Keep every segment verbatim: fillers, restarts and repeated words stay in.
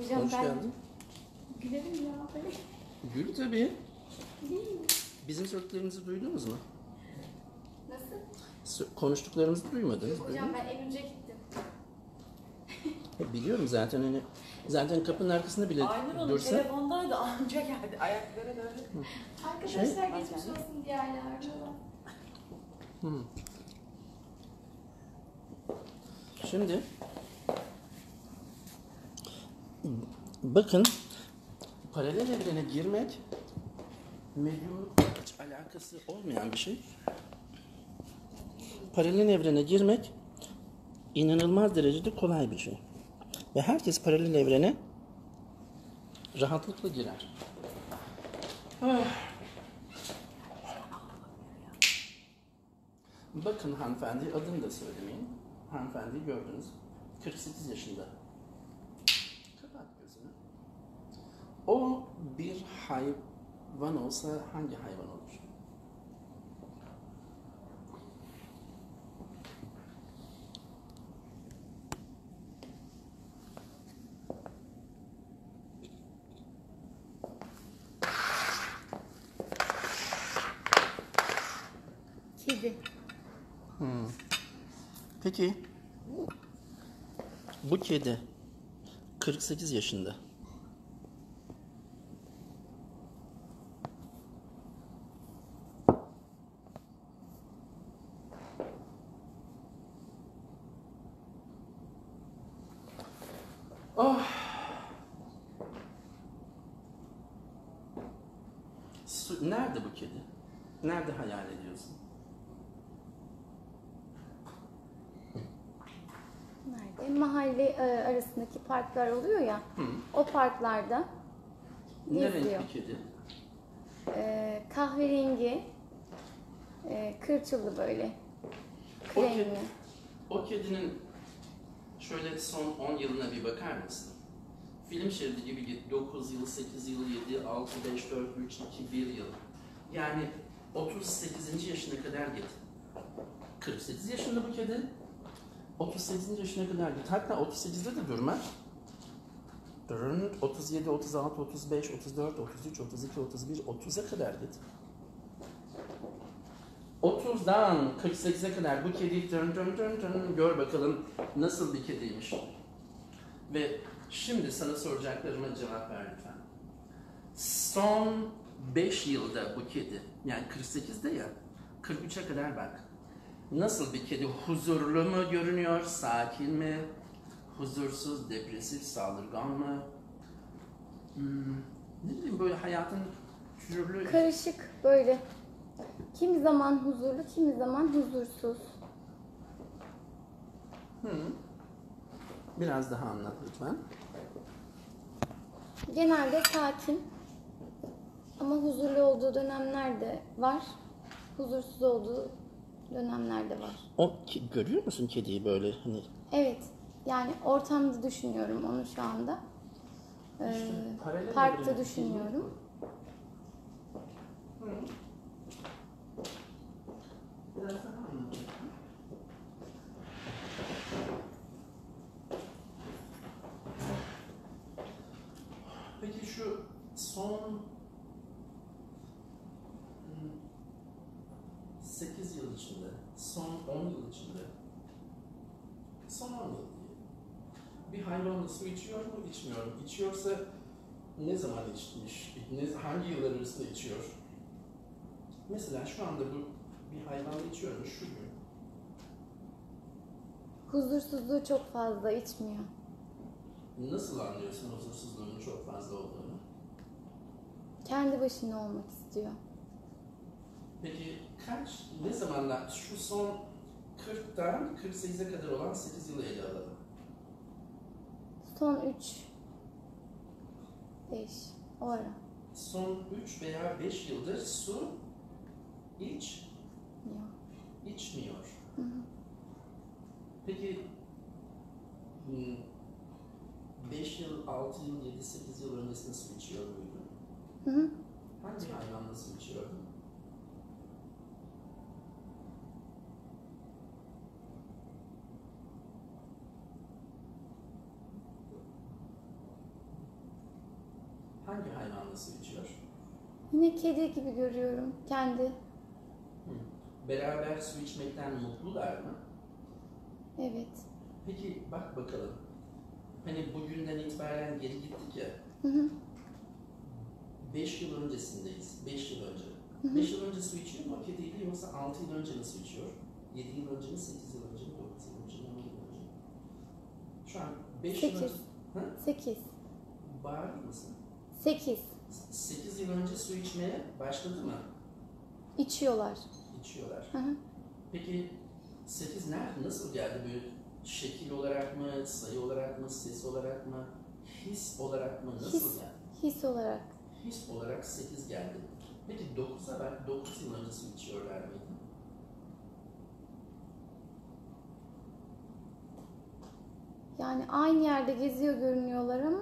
Hocam Hoş ben geldin. gülerim ya böyle. Gül tabii. Değil mi? Bizim söylediklerimizi duydunuz mu? Nasıl? Sö- Konuştuklarımızı duymadınız. Hocam Duydunuz mu? ben en önce gittim. E, Biliyorum zaten hani zaten kapının arkasında bile Aynur Hanım dursa telefondaydı anca geldi. Ayakları böyle. Arkadaşlar Şey- geçmiş olsun diye hala arıyorlar. Hı. Şimdi bakın paralel evrene girmek medyumlukla hiç alakası olmayan bir şey. Paralel evrene girmek inanılmaz derecede kolay bir şey. Ve herkes paralel evrene rahatlıkla girer. Ah. Bakın hanımefendi, adını da söylemeyin. Hanımefendiyi gördünüz. kırk sekiz yaşında. Kapat gözünü. O bir hayvan olsa hangi hayvan olur? Kedi. Peki bu kedi kırk sekiz yaşında. Oh. Su- Nerede bu kedi? Nerede hayal ediyorsun? Nerede? Mahalle e, arasındaki parklar oluyor ya. Hı. O parklarda Ne geziyor. renk bir kedi? E, kahverengi, e, kırçıllı böyle. O Kremli. kedi, o kedinin şöyle son on yılına bir bakar mısın? Film şeridi gibi git. dokuz yıl, sekiz yıl, yedi, altı, beş, dört, üç, iki, bir yıl. Yani otuz sekizinci yaşına kadar git. kırk sekiz yaşında bu kedi. otuz sekizinci yaşına kadar git. Hatta otuz sekizde de durma. Durun. otuz yedi, otuz altı, otuz beş, otuz dört, otuz üç, otuz iki, otuz bir, otuza kadar git. otuzdan kırk sekize kadar bu kediyi dön dön dön dön gör bakalım nasıl bir kediymiş. Ve şimdi sana soracaklarıma cevap ver lütfen. Son beş yılda bu kedi, yani kırk sekizde ya, kırk üçe kadar bak. Nasıl bir kedi? Huzurlu mu görünüyor? Sakin mi? Huzursuz, depresif, saldırgan mı? Hmm, ne bileyim böyle hayatın türlü... Karışık böyle. Kimi zaman huzurlu, kimi zaman huzursuz. Hı. Biraz daha anlat lütfen. Genelde sakin. Ama huzurlu olduğu dönemler de var. Huzursuz olduğu dönemler de var. O ki- görüyor musun kediyi böyle hani? Evet. Yani ortamda düşünüyorum onu şu anda. Ee, İşte paralel parkta evrene düşünüyorum. Hı. Biraz daha anlat. Peki şu son sekiz yıl içinde, son on yıl içinde, son on yıl diye bir hayvan su içiyor mu, içmiyor mu? İçiyorsa ne zaman içmiş, ne, hangi yıllar arasında içiyor? Mesela şu anda bu bir hayvan içiyor mu şu gün? Huzursuzluğu çok fazla içmiyor. Nasıl anlıyorsun huzursuzluğunun çok fazla olduğunu? Kendi başına olmak istiyor. Peki kaç, ne zamanlar, şu son kırktan kırk sekize kadar olan sekiz yılı ele alalım. Son üç, beş, o ara. Son üç veya beş yıldır su iç, Yok. içmiyor. Hı hı. Peki beş yıl, altı yıl, yedi, sekiz yıl öncesinde su içiyor muydun? Hı hı. Hangi hayvanla su içiyordun? hangi hayvan nasıl içiyor? Yine kedi gibi görüyorum kendi. Hı. Beraber su içmekten mutlular mı? Evet. Peki bak bakalım. Hani bugünden itibaren geri gittik ya. Hı hı. beş yıl öncesindeyiz. beş yıl önce. Hı hı. beş yıl önce su içiyor mu o kediyle yoksa altı yıl önce mi su içiyor? yedi yıl önce mi, sekiz yıl önce mi, dokuz yıl önce mi, on yıl önce mi? Şu an beş yıl önce... Sekiz. Hı? Sekiz. Bağırır mısın? Sekiz. sekiz yıl önce su içmeye başladı mı? İçiyorlar. İçiyorlar. Hı hı. Peki sekiz nerede, nasıl geldi? Böyle şekil olarak mı, sayı olarak mı, ses olarak mı, his olarak mı, nasıl His. geldi? His olarak. His olarak sekiz geldi. Peki dokuza bak, dokuz yıl önce su içiyorlar mıydı? Yani aynı yerde geziyor görünüyorlar ama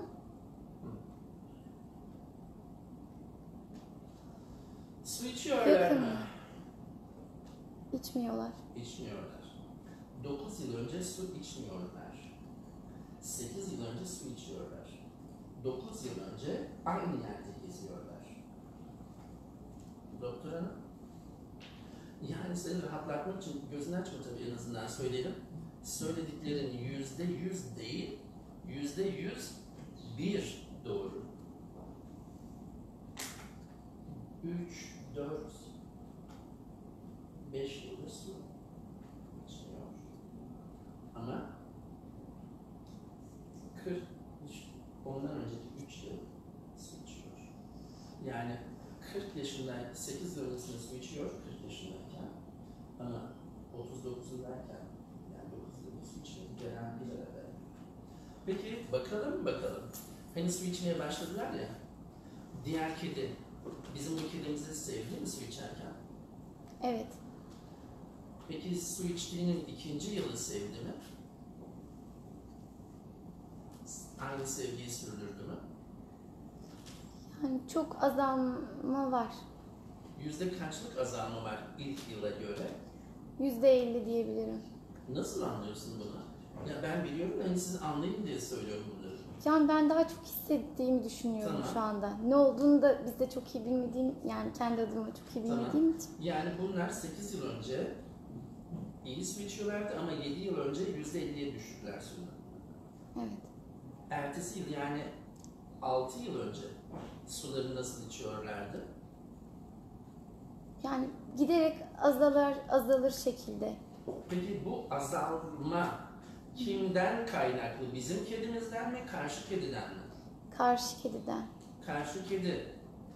Su içiyorlar yakın. mı? İçmiyorlar. İçmiyorlar. dokuz yıl önce su içmiyorlar. sekiz yıl önce su içiyorlar. dokuz yıl önce aynı yerde geziyorlar. Doktor hanım, yani seni rahatlatmak için gözünü açma tabii, en azından söyleyelim. Söylediklerin yüzde yüz değil, yüzde yüz bir doğru. Üç, dört, beş yıldır su içmiyor. Ama kırk, ondan önceki üç yıl su içiyor. Yani kırk yaşında, sekiz yıl öncesinde su içiyor, kırk yaşındayken. Ama otuz dokuzundayken, yani dokuz yılda su içiyor, gelen bir arada. Peki bakalım bakalım. Hani su içmeye başladılar ya, diğer kedi, bizim bu kedimizi sevdi mi su içerken? Evet. Peki su içtiğinin ikinci yılı sevdi mi? Aynı sevgiyi sürdürdü mü? Yani çok azalma var. Yüzde kaçlık azalma var ilk yıla göre? Yüzde elli diyebilirim. Nasıl anlıyorsun bunu? Ya ben biliyorum da hani siz anlayın diye söylüyorum bunları. Yani ben daha çok hissettiğimi düşünüyorum Tamam. şu anda. Ne olduğunu da biz de çok iyi bilmediğim, yani kendi adıma çok iyi Tamam. bilmediğim için. Yani bunlar sekiz yıl önce iyi su içiyorlardı ama yedi yıl önce yüzde elliye düştüler suyu. Evet. Ertesi yıl, yani altı yıl önce suları nasıl içiyorlardı? Yani giderek azalır azalır şekilde. Peki bu azalma kimden kaynaklı? Bizim kedimizden mi, karşı kediden mi? Karşı kediden. Karşı kedi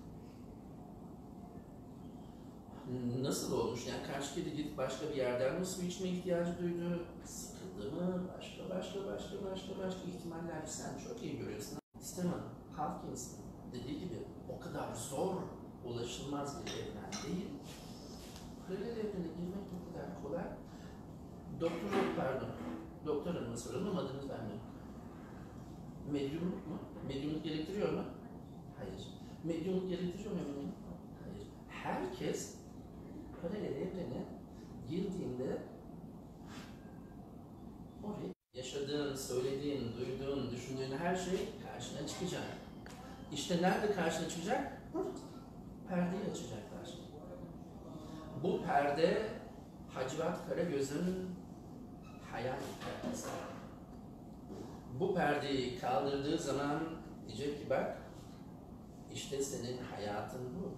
nasıl olmuş? Yani karşı kedi gidip başka bir yerden mi su içme ihtiyacı duydu? Sıkıldı mı? Başka başka başka başka başka ihtimaller sen çok iyi görüyorsun. Stephen Hawkins'in dediği gibi o kadar zor ulaşılmaz bir evren değil. Paralel evrene girmek bu kadar kolay. Doktor, pardon, doktor hanıma soralım ama adınız vermiyor. Medyumluk mu? Medyumluk gerektiriyor mu? Hayır. Medyumluk gerektiriyor mu eminim? Hayır. Herkes paralel evrene girdiğinde oraya yaşadığın, söylediğin, duyduğun, düşündüğün her şey karşına çıkacak. İşte nerede karşına çıkacak? Burada. Perdeyi açacaklar. Bu perde Hacivat Karagöz'ün hayal perdesi. Bu perdeyi kaldırdığı zaman diyecek ki bak, işte senin hayatın bu.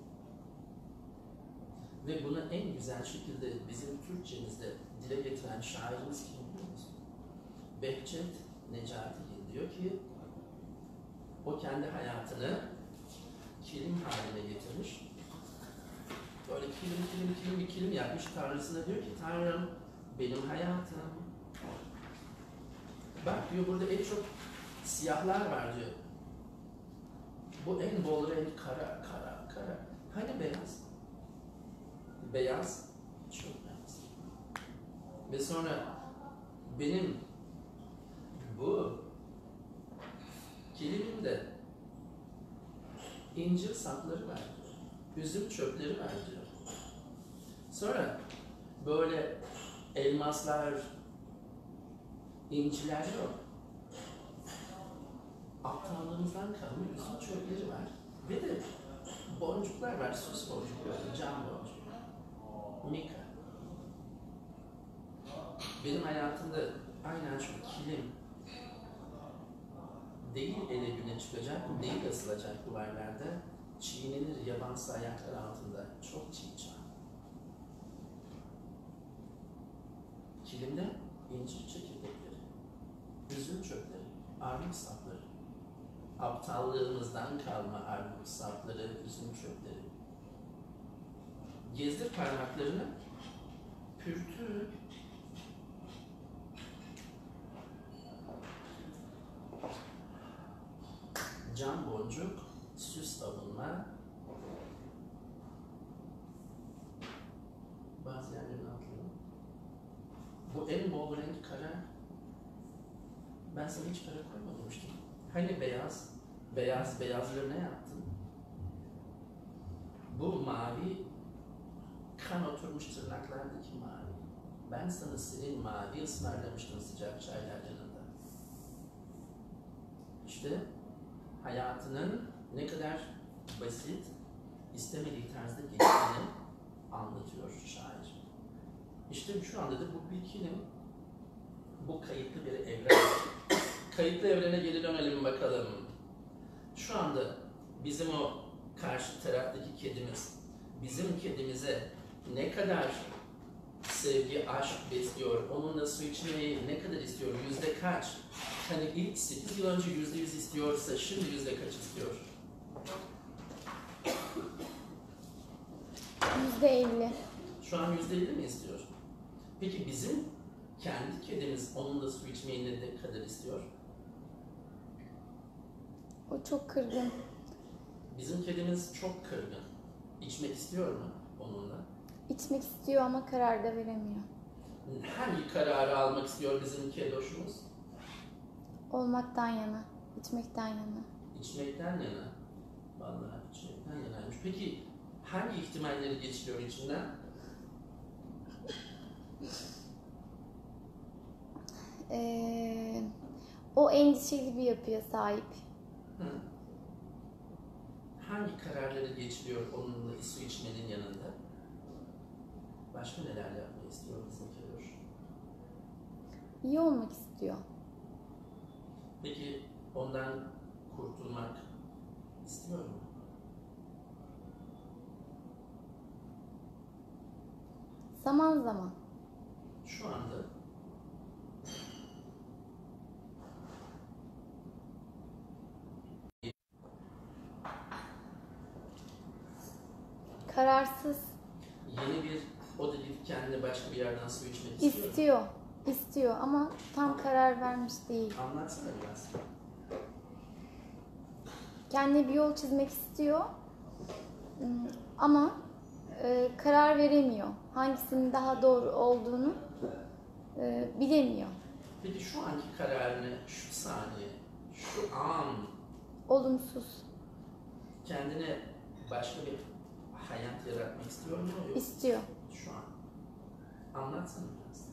Ve bunu en güzel şekilde bizim Türkçemizde dile getiren şairimiz kim biliyor musun? Behçet Necatigil diyor ki, o kendi hayatını kilim haline getirmiş. Böyle kilim kilim kilim bir kilim yapmış, Tanrısına diyor ki, Tanrım benim hayatım. Bak diyor, burada en çok siyahlar var diyor. Bu en bol renk kara, kara, kara. Hani beyaz? Beyaz, çok beyaz. Ve sonra benim bu kilimimde incir sapları var diyor. Üzüm çöpleri var diyor. Sonra böyle elmaslar, inciler yok. Aptallığımızdan kalma üzüm çöpleri var. Ve de boncuklar var, süs boncukları, cam boncuk. Mika. Benim hayatımda aynen şu kilim değil ele güne çıkacak, değil asılacak duvarlarda, çiğnenir yabansı ayaklar altında, çok çiğ. Kilimde incir çekirdekleri, üzüm çöpleri, armut sapları, aptallığımızdan kalma armut sapları, üzüm çöpleri. Gezdir parmaklarını, pürtü. Cam boncuk, süs avunma, bazı yerlerin altında. Bu en bol renk kara. Ben sana hiç kara koymamıştım. Hani beyaz, beyaz, beyazları ne yaptın? Bu mavi, kan oturmuş tırnaklardaki mavi. Ben sana senin mavi ısmarlamıştım sıcak çaylar yanında. İşte hayatının ne kadar basit, istemediği tarzda geçtiğini anlatıyor şair. İşte şu anda da bu bir kilim, bu kayıtlı bir evren. Kayıtlı evrene geri dönelim bakalım. Şu anda bizim o karşı taraftaki kedimiz, bizim kedimize ne kadar sevgi, aşk besliyor, onunla su içmeyi ne kadar istiyor, yüzde kaç? Hani ilk sekiz yıl önce yüzde yüz istiyorsa şimdi yüzde kaç istiyor? Yüzde elli. Şu an yüzde elli mi istiyor? Peki bizim kendi kedimiz onunla su içmeyi ne kadar istiyor? O çok kırgın. Bizim kedimiz çok kırgın. İçmek istiyor mu onunla? İçmek istiyor ama karar da veremiyor. Hangi kararı almak istiyor bizim kedoşumuz? Olmaktan yana, içmekten yana. İçmekten yana. Vallahi içmekten yanaymış. Peki hangi ihtimalleri geçiriyor içinden? Ee, o endişeli bir yapıya sahip. Hı. Hangi kararları geçiriyor onunla su içmenin yanında? Başka neler yapmayı istiyor bizim kedoş? İyi olmak istiyor. Peki ondan kurtulmak istiyor mu? Zaman zaman. Şu anda Kararsız. yeni bir oda gidip kendine başka bir yerden su içmek istiyor mu? İstiyor. İstiyor ama tam karar vermiş değil. Anlatsana biraz. Kendine bir yol çizmek istiyor. Hmm, Ama e, karar veremiyor. Hangisinin daha doğru olduğunu e, bilemiyor. Peki şu anki kararını, şu saniye, şu an Olumsuz. kendine başka bir hayat yaratmak istiyor mu? Yok. İstiyor. Şu an. Anlatsana biraz.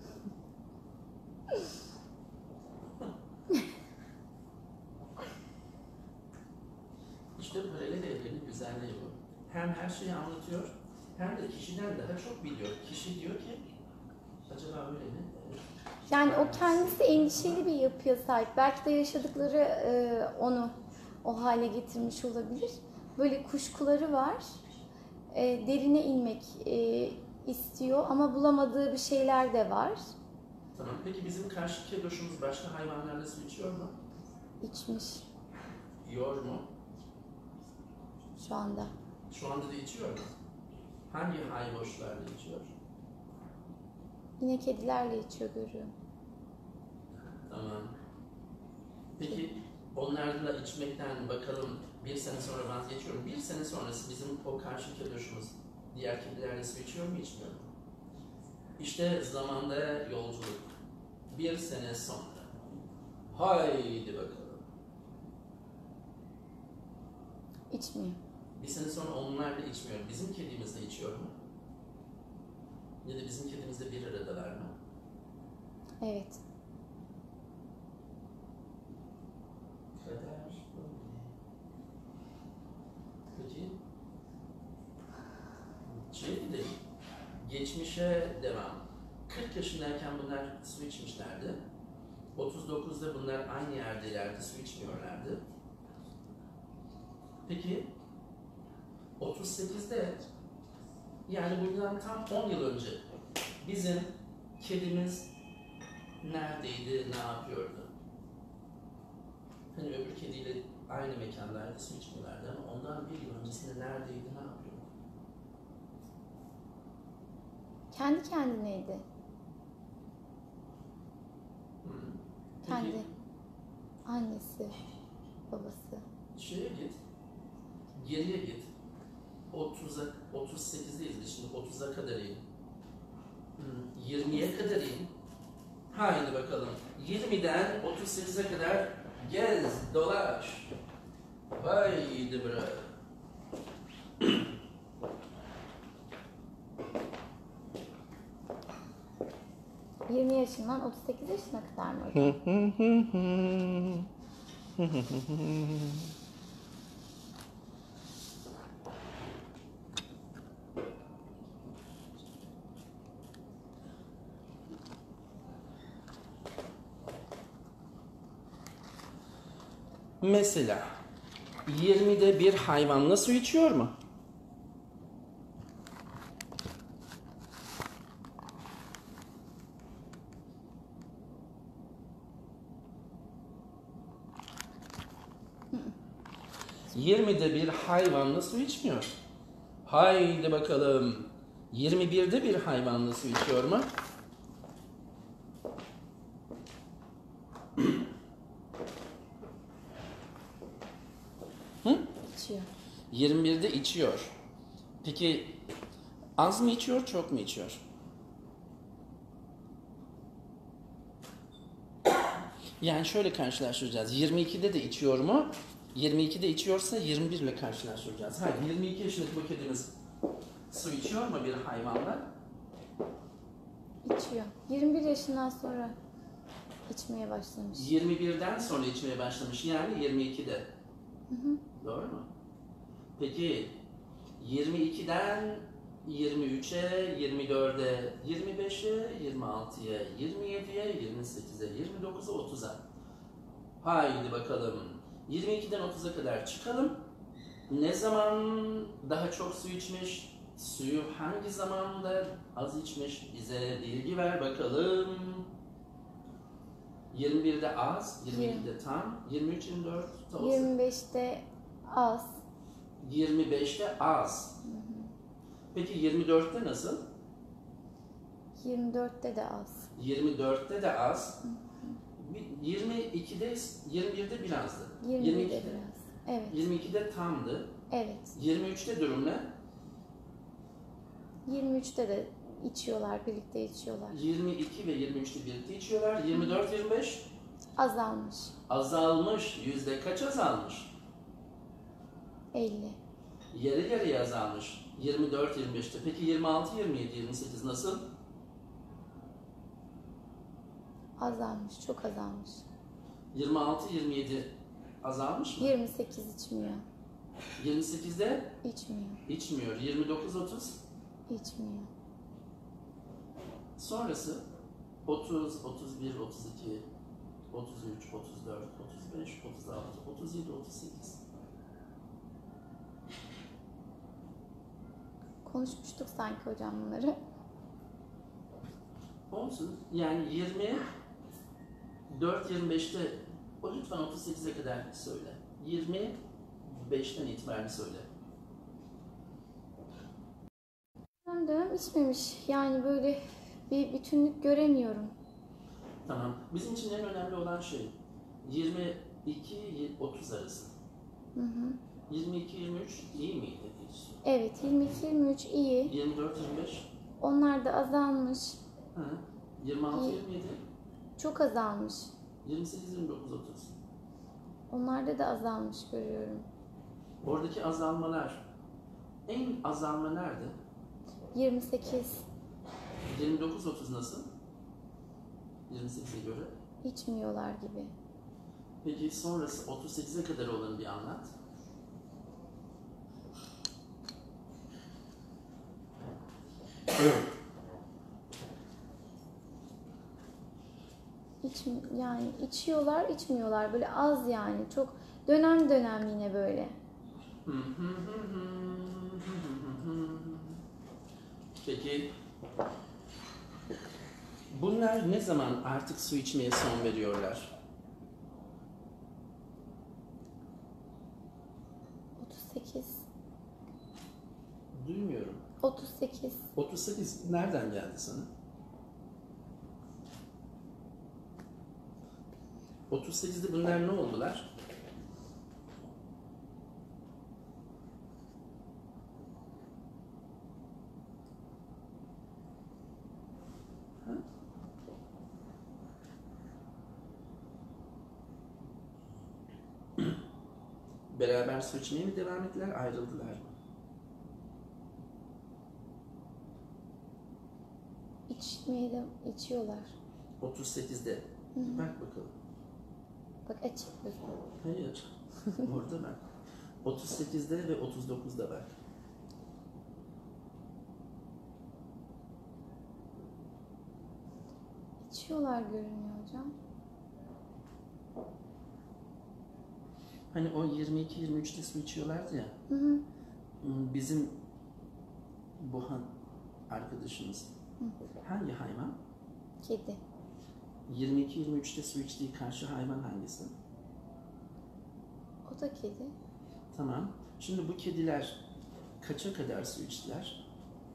İşte paralel evreni güzelliği bu. Hem her şeyi anlatıyor, hem de kişiden daha çok biliyor. Kişi diyor ki, acaba öyle mi? Yani o kendisi endişeli bir yapıya sahip. Belki de yaşadıkları e, onu o hale getirmiş olabilir. Böyle kuşkuları var. E, derine inmek e, istiyor ama bulamadığı bir şeyler de var. Tamam, peki bizim karşı kedoşumuz başka hayvanlarla su içiyor mu? İçmiş Yiyor mu? şu anda. Şu anda da içiyor mu? Hangi hayboşlarla içiyor? Yine kedilerle içiyor görüyorum. Tamam. Peki onlarla içmekten bakalım bir sene sonra vazgeçiyorum. Bir sene sonrası bizim o karşı kedoşumuz diğer kedilerle su içiyor mu, içmiyor mu? İşte zamanda yolculuk. Bir sene sonra. Haydi bakalım. İçmiyor. Bir sene sonra onlarla içmiyor. Bizim kedimiz de içiyor mu? Ya da bizim kedimiz de bir aradalar mı? Evet. Kader böyle. Geçmişe devam. kırk yaşındayken bunlar su içmişlerdi. otuz dokuzda bunlar aynı yerdelerdi, su içmiyorlardı. Peki otuz sekizde, yani bundan tam on yıl önce bizim kedimiz neredeydi, ne yapıyordu? Hani öbür kediyle aynı mekandaydı, su içmiyorlardı ama ondan bir yıl öncesinde neredeydi, ne yapıyordu? Kendi kendineydi. Hı. Peki, Kendi. Annesi, babası. şeye git, geriye git. otuza, otuz sekizdeyiz biz şimdi, otuza kadar in. Hı, yirmiye kadar in. Haydi bakalım. yirmiden otuz sekize kadar gez, dolaş. Haydi bre. yirmi yaşından otuz sekiz yaşına kadar mı hocam? Mesela yirmide bir hayvanla su içiyor mu? yirmide bir hayvanla su içmiyor. Haydi bakalım. yirmi birde bir hayvanla su içiyor mu? Hı? İçiyor. yirmi birde içiyor. Peki az mı içiyor, çok mu içiyor? Yani şöyle karşılaştıracağız. yirmi ikide de içiyor mu? yirmi ikide içiyorsa yirmi bir ile karşılaştıracağız. Hayır, yirmi iki yaşındaki bu kedimiz su içiyor mu bir hayvanla? İçiyor. yirmi bir yaşından sonra içmeye başlamış. yirmi birden sonra içmeye başlamış, yani yirmi ikide. Hı hı. Doğru mu? Peki yirmi ikiden yirmi üçe, yirmi dörde, yirmi beşe, yirmi altıya, yirmi yediye, yirmi sekize, yirmi dokuza, otuza. Haydi bakalım. yirmi ikiden otuza kadar çıkalım. Ne zaman daha çok su içmiş? Suyu hangi zamanda az içmiş? Bize bilgi ver bakalım. yirmi birde az, yirmi ikide tam, yirmi üç, yirmi dört da olsun. yirmi beşte az. yirmi beşte az. Peki yirmi dörtte nasıl? yirmi dörtte de az. yirmi dörtte de az. Bir- yirmi ikide, yirmi birde birazdı. yirmi yirmi birde ikide, biraz. Evet. yirmi ikide tamdı. Evet. yirmi üçte durum ne? yirmi üçte de içiyorlar, birlikte içiyorlar. yirmi iki ve yirmi üçte birlikte içiyorlar. yirmi dört, yirmi beş Azalmış. azalmış. Yüzde kaç azalmış? elli. Yarı yarıya azalmış. yirmi dört, yirmi beşte. Peki yirmi altı, yirmi yedi, yirmi sekiz nasıl? Azalmış. Çok azalmış. yirmi altı, yirmi yedi azalmış mı? yirmi sekiz içmiyor. yirmi sekizde İçmiyor. içmiyor. yirmi dokuz, otuz İçmiyor. sonrası otuz, otuz bir, otuz iki, otuz üç, otuz dört, otuz beş, otuz altı, otuz yedi, otuz sekiz. Konuşmuştuk sanki hocam bunları. Olsun. Yani yirmi dört, yirmi beşte o lütfen otuz sekize kadar söyle. yirmi beşten itibaren söyle. Dönem dönem içmemiş. Yani böyle bir bütünlük göremiyorum. Tamam. Bizim için en önemli olan şey yirmi iki otuz arası. Hı hı. yirmi iki yirmi üç iyi miydi hiç? Evet, yirmi iki yirmi üç iyi. yirmi dört yirmi beş Onlar da azalmış. hı. yirmi altı İyi. yirmi yedi Çok azalmış. yirmi sekiz yirmi dokuz otuz. Onlarda da azalmış görüyorum. Oradaki azalmalar, en azalma nerede? yirmi sekiz yirmi dokuz otuz nasıl? yirmi sekize göre. içmiyorlar gibi. Peki sonrası otuz sekize kadar olanı bir anlat. İç, yani içiyorlar, içmiyorlar. Böyle az yani. Çok dönem dönem yine böyle. Peki bunlar ne zaman artık su içmeye son veriyorlar? otuz sekiz. Duymuyorum. otuz sekiz. otuz sekiz nereden geldi sana? otuz sekizde bunlar ne oldular? Ha? Beraber su içmeye mi devam ettiler, ayrıldılar mı? İçmeye de içiyorlar. otuz sekizde. Hı hı. Bak bakalım. Bak açık gözüm. Hayır. Orada bak. otuz sekizde ve otuz dokuzda bak. İçiyorlar görünüyor hocam. Hani o yirmi iki yirmi üçte su içiyorlardı ya. Hı hı. Bizim Buhan arkadaşımız hangi hayvan? Kedi. yirmi iki yirmi üçte su içtiği karşı hayvan hangisi? O da kedi. Tamam. Şimdi bu kediler kaça kadar su içtiler?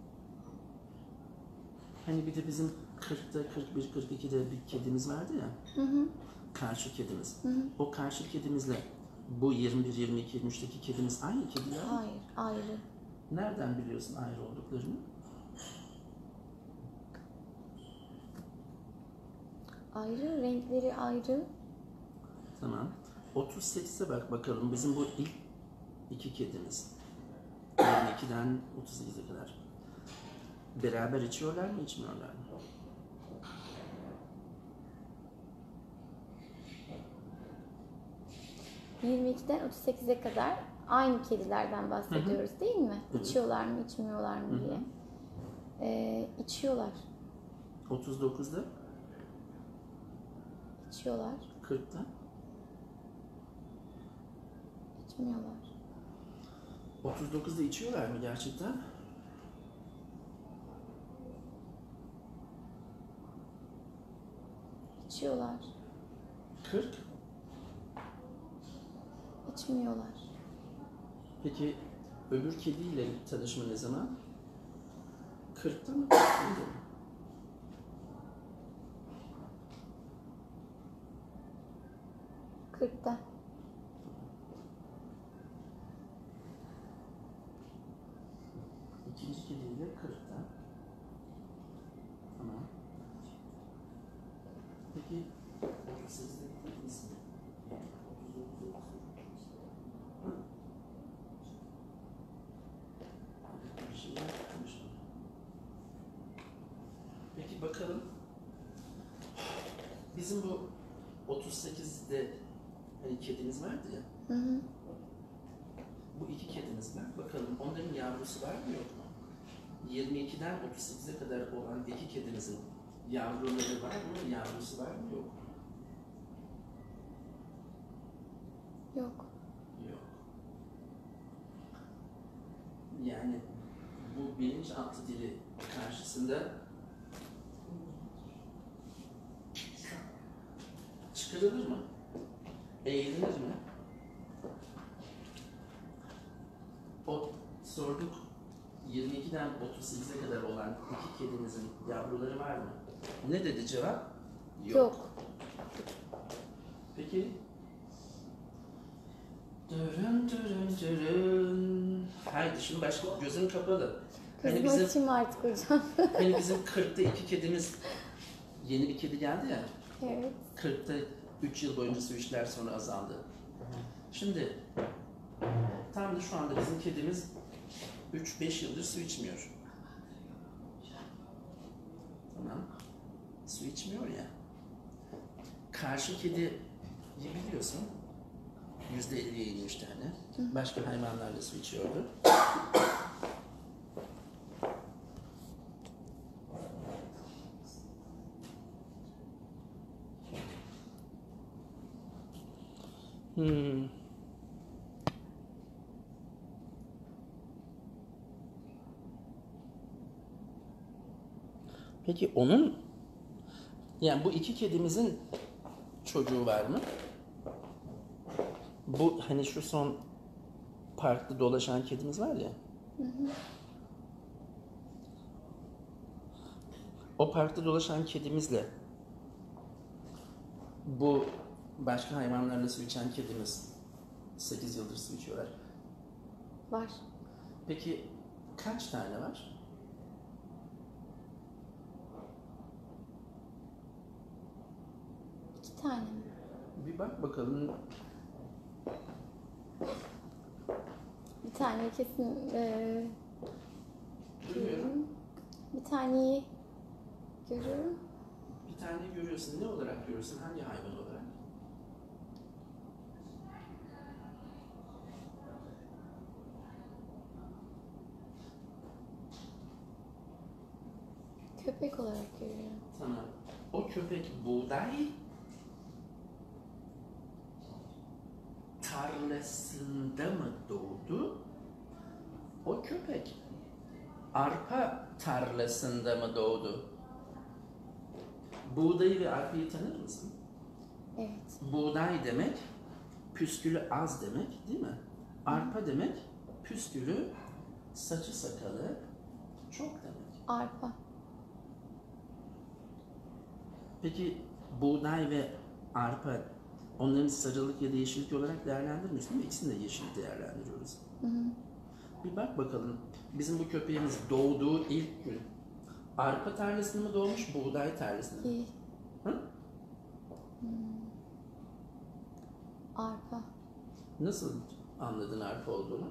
Hani bir de bizim kırkta, kırk bir, kırk ikide bir kedimiz vardı ya. Hı hı. Karşı kedimiz. Hı hı. O karşı kedimizle bu yirmi bir, yirmi iki, yirmi üçteki kedimiz aynı kediler mi? Hayır, ayrı. Nereden biliyorsun ayrı olduklarını? Ayrı, renkleri ayrı. Tamam. otuz sekize bak bakalım bizim bu ilk iki kedimiz. yirmi ikiden otuz sekize kadar. Beraber içiyorlar mı, içmiyorlar mı? yirmi ikiden otuz sekize kadar aynı kedilerden bahsediyoruz değil mi? Hı hı. İçiyorlar mı, içmiyorlar mı Hı hı. diye. Ee, içiyorlar. otuz dokuzda, İçiyorlar. kırkta, İçmiyorlar. otuz dokuzda içiyorlar mı gerçekten? İçiyorlar. kırk. İçmiyorlar. Peki öbür kediyle tanışma ne zaman? kırkta mı? kırk yedide mi? kırkta. İkinci kediyle kırkta. Tamam. Peki otuz sekizde bitir misin? Bir şey yapmış mı? Peki bakalım. Bizim bu otuz sekizde hani kedimiz vardı ya. Hı hı. Bu iki kedimiz var. Bakalım onların yavrusu var mı yok mu? yirmi ikiden otuz sekize kadar olan iki kedimizin yavruları var mı? Yavrusu var mı yok mu? Yok. Yok. Yani bu bilinçaltı dili karşısında çıkarılır mı? Eğilir mi? O sorduk, yirmi ikiden otuz sekize kadar olan iki kedimizin yavruları var mı? Ne dedi cevap? Yok. Peki. Dırın dırın dırın. Haydi şimdi başka, gözün kapalı. Hani Kızım bizim, açayım artık hocam. hani bizim kırkta iki kedimiz, yeni bir kedi geldi ya. Evet. kırkta üç yıl boyunca su içtiler, sonra azaldı. Şimdi tam da şu anda bizim kedimiz üç beş yıldır su içmiyor. Tamam. Su içmiyor ya. Karşı kedi biliyorsun yüzde elliye inmiş tane. Başka hayvanlarla su içiyordu. Hmm. Peki onun, yani bu iki kedimizin çocuğu var mı? Bu hani şu son parkta dolaşan kedimiz var ya. Hı hı. O parkta dolaşan kedimizle bu başka hayvanlarla su içen kedimiz sekiz yıldır su içiyorlar. Var. Peki kaç tane var? İki tane mi? Bir bak bakalım. Bir tane kesin e, Görüyorum. bir taneyi görüyorum. Bir tane görüyorsun. Ne olarak görüyorsun? Hangi hayvan olarak? Köpek olarak görüyorum. Tamam. O köpek buğday tarlasında mı doğdu? O köpek arpa tarlasında mı doğdu? Buğdayı ve arpayı tanır mısın? Evet. Buğday demek püskülü az demek, değil mi? Arpa demek püskülü, saçı sakalı çok demek. Arpa. Peki buğday ve arpa, onların sarılık ya da yeşillik olarak değerlendirmiyorsun değil mi? İkisini de yeşil değerlendiriyoruz. Hı hı. Bir bak bakalım, bizim bu köpeğimiz doğduğu ilk gün arpa tarlasında mı doğmuş, buğday tarlasında mı? İyi. Hı? Hmm. Arpa. Nasıl anladın arpa olduğunu?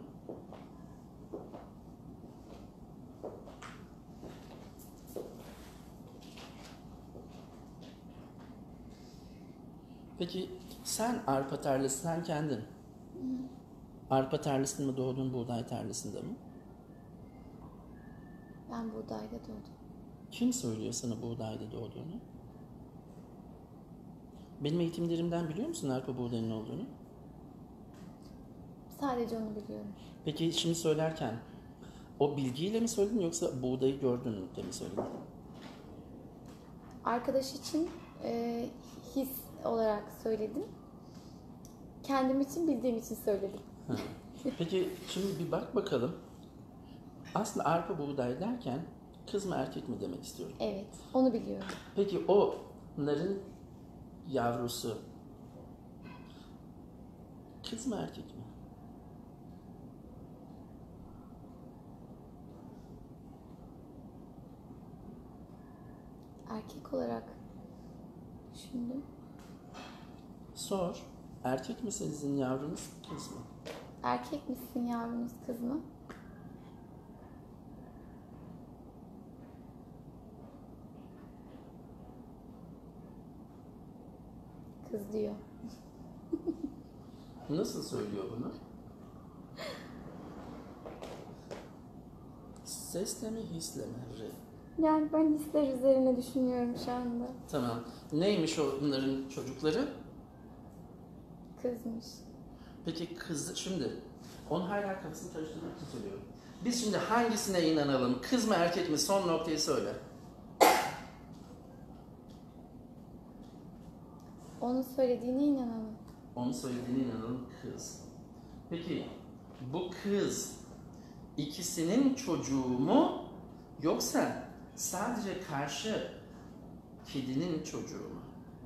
Peki sen arpa tarlası, sen kendin Hı. arpa tarlasında mı doğdun, buğday tarlasında mı? Ben buğdayda doğdum. Kim söylüyor sana buğdayda doğduğunu? Benim eğitimlerimden biliyor musun arpa buğdayın olduğunu? Sadece onu biliyorum. Peki şimdi söylerken o bilgiyle mi söyledin yoksa buğdayı gördün mü de mi söyledin? Arkadaş için e, his olarak söyledim. Kendim için bildiğim için söyledim. Hı. Peki şimdi bir bak bakalım. Aslında arpa buğday derken kız mı erkek mi demek istiyorum. Evet, onu biliyorum. Peki onların yavrusu kız mı erkek mi? Erkek olarak düşündüm. Sor. Erkek mi sizin yavrunuz, kız mı? Erkek misin yavrunuz, kız mı? Kız diyor. Nasıl söylüyor bunu? Sesle mi, hisle mi? Re. Yani ben hisler üzerine düşünüyorum şu anda. Tamam. Neymiş onların çocukları? Kızmış. Peki kız, şimdi onun hala kafasını karıştırmak için söylüyorum. Biz şimdi hangisine inanalım? Kız mı erkek mi? Son noktayı söyle. Onun söylediğine inanalım. Onun söylediğine inanalım, kız. Peki bu kız ikisinin çocuğu mu yoksa sadece karşı kedinin çocuğu mu?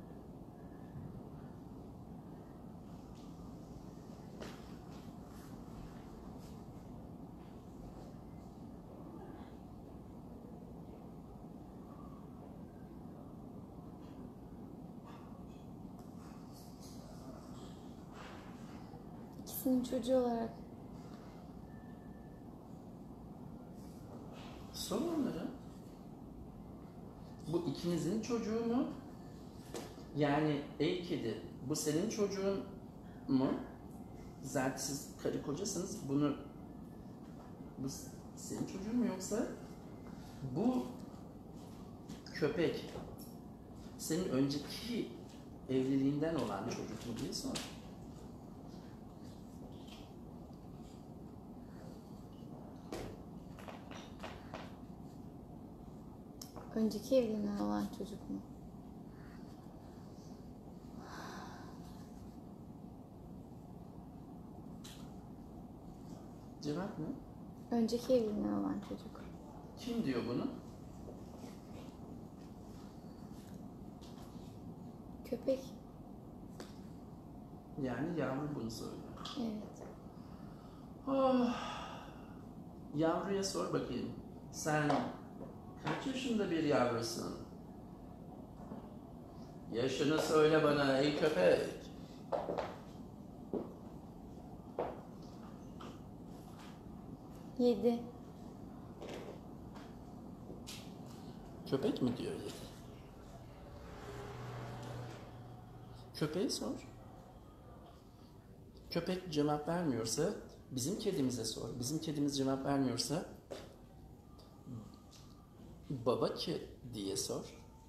İkisinin çocuğu olarak. Sor onlara. Bu ikinizin çocuğu mu? Yani ey kedi, bu senin çocuğun mu? Zaten siz karı kocasınız. Bunu bu senin çocuğun mu yoksa bu köpek senin önceki evliliğinden olan çocuk mu diye sor. Önceki evliliğinden olan çocuk mu? Cevap ne? Önceki evliliğinden olan çocuk. Kim diyor bunu? Köpek. Yani yavru bunu söylüyor. Evet. Oh. Yavruya sor bakayım. Sen kaç yaşında bir yavrusun? Yaşını söyle bana ey köpek. Yedi. Köpek mi diyor yedi? Köpeğe sor. Köpek cevap vermiyorsa bizim kedimize sor. Bizim kedimiz cevap vermiyorsa baba kediye sor.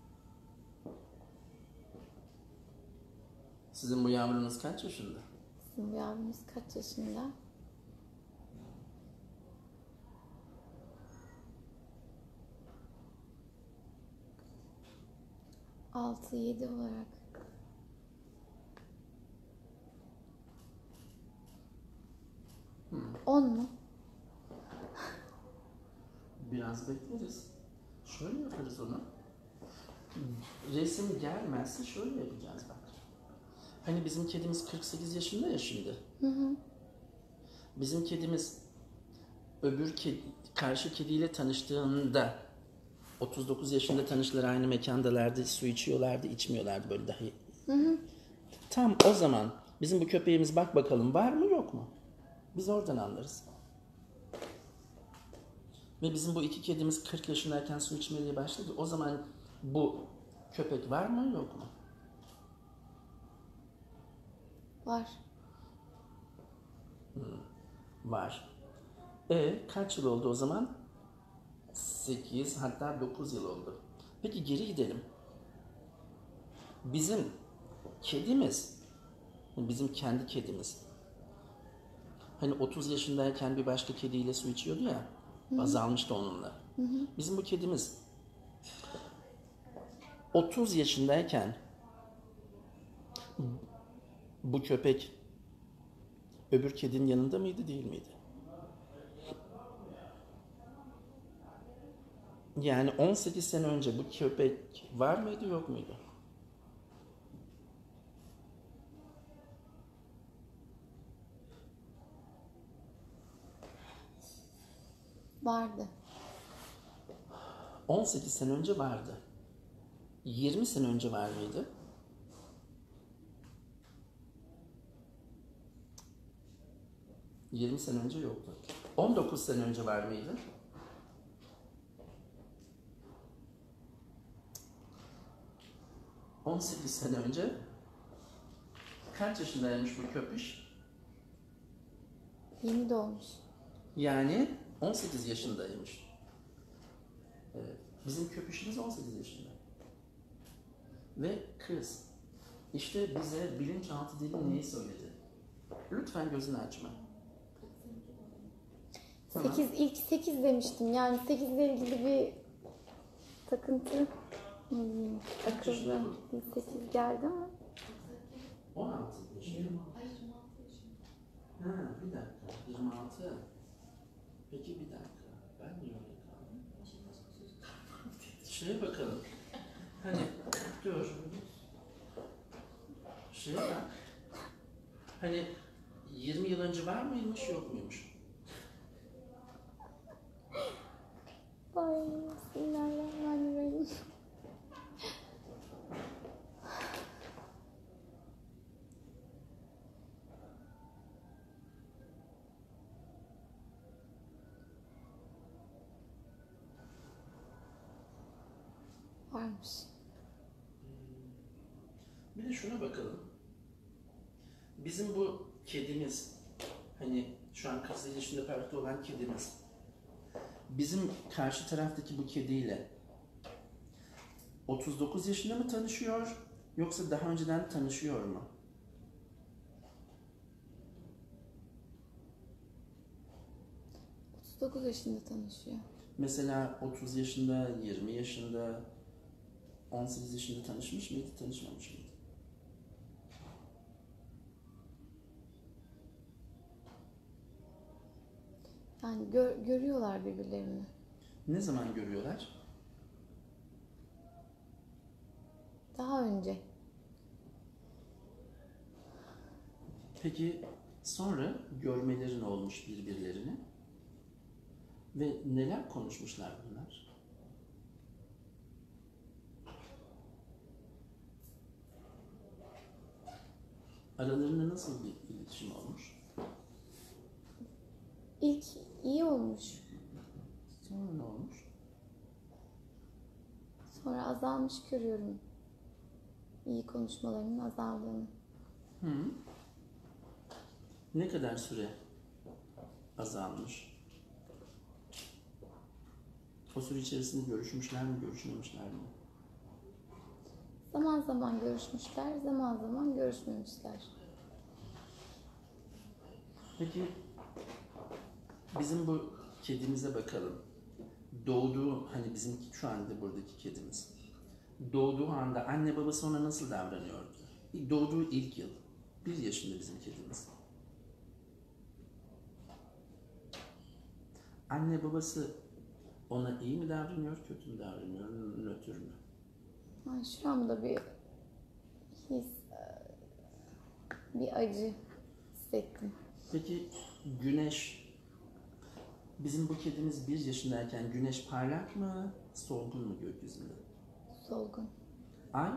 Sizin bu yavrunuz kaç yaşında? Sizin bu yavrunuz kaç yaşında? Altı, yedi olarak. Hmm. On mu? Biraz bekleriz. Şöyle yaparız onu. Resim gelmezse şöyle yapacağız bak. Hani bizim kedimiz kırk sekiz yaşında ya şimdi. Hı hı. Bizim kedimiz öbür kedi, karşı kediyle tanıştığında otuz dokuz yaşında tanıştılar, aynı mekandalardı, su içiyorlardı, içmiyorlardı böyle dahi. Hı hı. Tam o zaman bizim bu köpeğimiz bak bakalım var mı yok mu? Biz oradan anlarız. Ve bizim bu iki kedimiz kırk yaşındayken su içmeye başladı. O zaman bu köpek var mı yok mu? Var. Var. E kaç yıl oldu o zaman? sekiz hatta dokuz yıl oldu. Peki geri gidelim. Bizim kedimiz, bizim kendi kedimiz. Hani otuz yaşındayken bir başka kediyle su içiyordu ya, hı-hı, azalmıştı onunla. Hı-hı. Bizim bu kedimiz otuz yaşındayken bu köpek öbür kedinin yanında mıydı, değil miydi? Yani on sekiz sene önce bu köpek var mıydı, yok muydu? Vardı. on sekiz sene önce vardı. yirmi sene önce var mıydı? yirmi sene önce yoktu. on dokuz sene önce var mıydı? on sekiz sene önce kaç yaşındaymış bu köpüş? Yeni doğmuş. Yani on sekiz yaşındaymış. Evet. Bizim köpüşümüz on sekiz yaşında. Ve kız. İşte bize bilinçaltı dili neyi söyledi? Lütfen gözünü açma. Tamam. Sekiz, ilk sekiz demiştim. Yani sekizle ilgili bir takıntı. Hmm, Kaç yaşında akıllı. bu? Bir sekiz geldi ama. on altı yaşında. Ha, bir dakika. yirmi altı. Peki bir dakika. Ben niye öyle kaldım? Şeye bakalım. Hani dur. Şeye bak. Hani yirmi yıl önce var mıymış, yok muymuş? Ay, bismillahirrahmanirrahim. Varmış. Bir de şuna bakalım. Bizim bu kedimiz, hani şu an kırk sekiz yaşında parkta olan kedimiz, bizim karşı taraftaki bu kediyle otuz dokuz yaşında mı tanışıyor, yoksa daha önceden tanışıyor mu? otuz dokuz yaşında tanışıyor. Mesela otuz yaşında, yirmi yaşında, on sekiz yaşında tanışmış mıydı, tanışmamış mıydı? Yani gör- görüyorlar birbirlerini. Ne zaman görüyorlar? Daha önce. Peki sonra görmeleri ne olmuş birbirlerini? Ve neler konuşmuşlar bunlar? Aralarında nasıl bir iletişim olmuş? İlk iyi olmuş. Sonra ne olmuş? Sonra azalmış görüyorum. İyi konuşmalarının azaldığını. Hı. Ne kadar süre azalmış? O süre içerisinde görüşmüşler mi, görüşmemişler mi? Zaman zaman görüşmüşler, zaman zaman görüşmemişler. Peki bizim bu kedimize bakalım. Doğduğu, hani bizim şu anda buradaki kedimiz. Doğduğu anda anne babası ona nasıl davranıyordu? Doğduğu ilk yıl. Bir yaşında bizim kedimiz. Anne babası ona iyi mi davranıyor, kötü mü davranıyor, nötr mü? Ha, şu anda bir his, bir acı hissettim. Peki güneş, bizim bu kedimiz bir yaşındayken güneş parlak mı, solgun mu gökyüzünde? Solgun. Ay,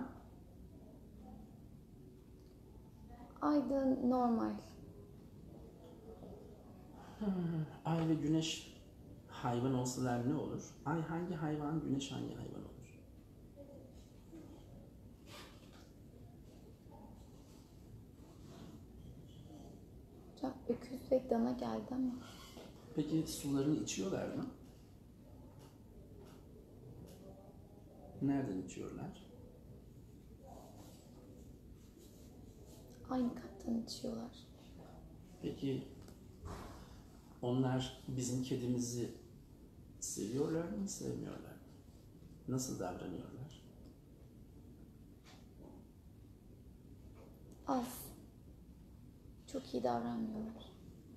Aydın normal. ay ve güneş hayvan olsalar ne olur? Ay hangi hayvan, güneş hangi hayvan olur? Hocam öküz ve dana geldi ama Peki sularını içiyorlar mı? Nereden içiyorlar? aynı kaptan içiyorlar. Peki onlar bizim kedimizi seviyorlar mı, sevmiyorlar mı? Nasıl davranıyorlar? Az. Çok iyi davranmıyorlar.